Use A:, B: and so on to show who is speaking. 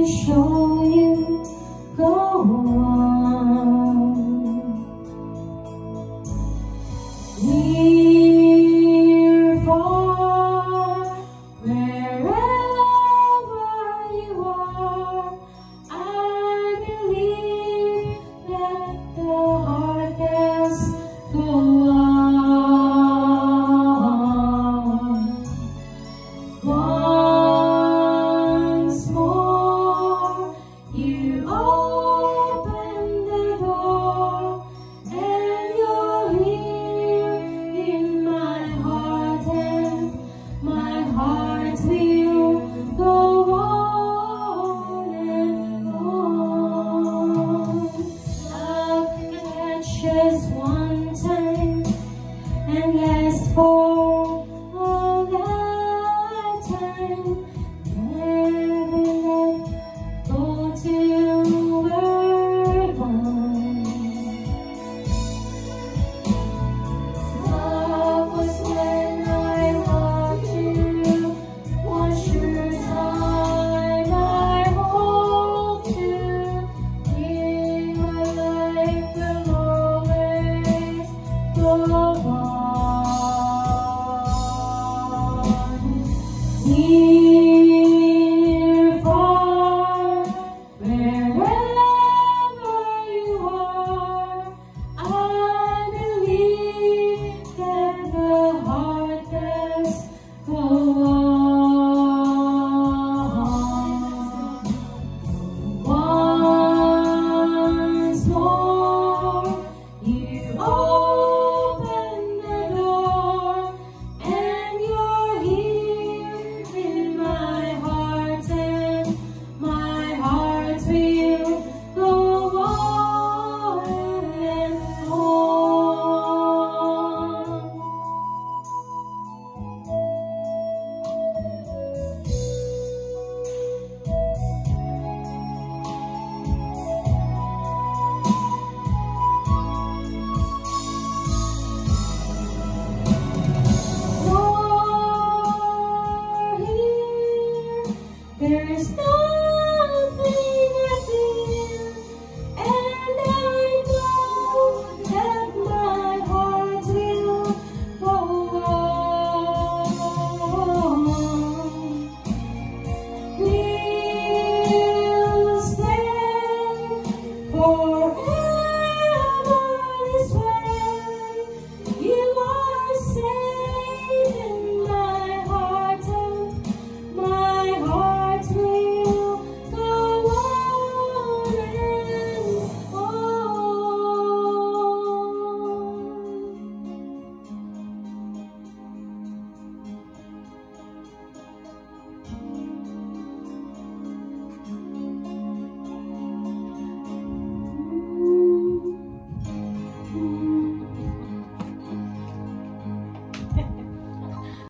A: to show you, go on. Near, far, wherever you are, I believe that the heart does go on. Once more, you open the door, and you're here in my heart, and my heart will go on and on. Love catches one time and lasts for a lifetime. Never let go till we're gone. Love was when I loved you, was your time I hold you. In my life will always go on. Near, far, wherever you are, I believe that the heart does go on. Once more, you open the door, and you're here in my heart, and my heart will go on and on. You're here, there is no